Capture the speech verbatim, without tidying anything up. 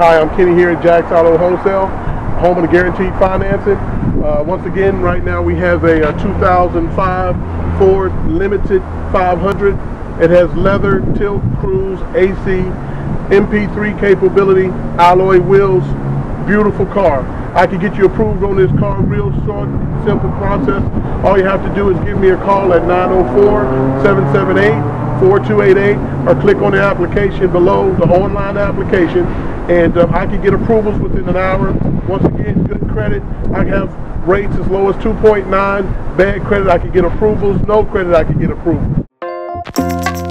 Hi, I'm Kenny here at Jack's Auto Wholesale, home of the guaranteed financing. Uh, once again, right now we have a, a two thousand five Ford Limited five hundred. It has leather, tilt, cruise, A C, M P three capability, alloy wheels, beautiful car. I can get you approved on this car, real short, simple process. All you have to do is give me a call at nine oh four, seven seven eight, four two eight eight or click on the application below, the online application, and um, I can get approvals within an hour. Once again, good credit. I have rates as low as two point nine. Bad credit, I can get approvals. No credit, I can get approvals.